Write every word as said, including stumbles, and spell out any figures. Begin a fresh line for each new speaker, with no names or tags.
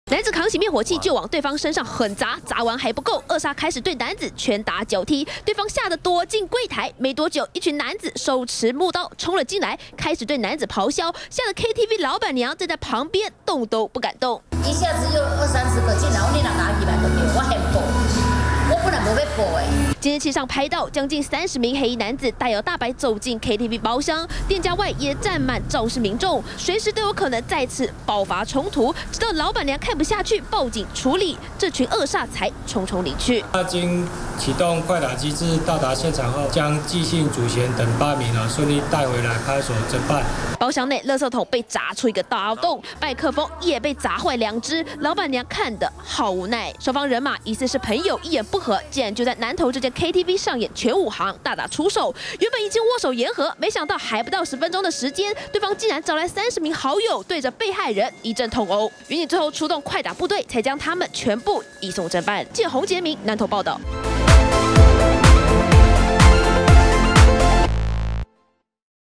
男子扛起灭火器就往对方身上狠砸，砸完还不够，二杀开始对男子拳打脚踢，对方吓得躲进柜台。没多久，一群男子手持木刀冲了进来，开始对男子咆哮，吓得 K T V 老板娘站在旁边动都不敢动。
一下子就二三十个进来，我你哪拿几百个给我很怖，我本来不会播哎。
监视器上拍到，将近三十名黑衣男子带有大白走进 K T V 包厢，店家外也站满肇事民众，随时都有可能再次爆发冲突。直到老板娘看不下去，报警处理，这群恶煞才匆匆离去。
那经启动快打机制，到达现场后，将纪姓、祖贤等八名啊顺利带回来派出所侦办。
包厢内，垃圾桶被砸出一个大洞，麦克风也被砸坏两只，老板娘看得好无奈。双方人马疑似是朋友，一言不合，竟然就在南投这间 K T V 上演全武行，大打出手。原本已经握手言和，没想到还不到十分钟的时间，对方竟然找来三十名好友，对着被害人一阵痛殴。民警最后出动快打部队，才将他们全部移送侦办。记者洪杰明南投报道。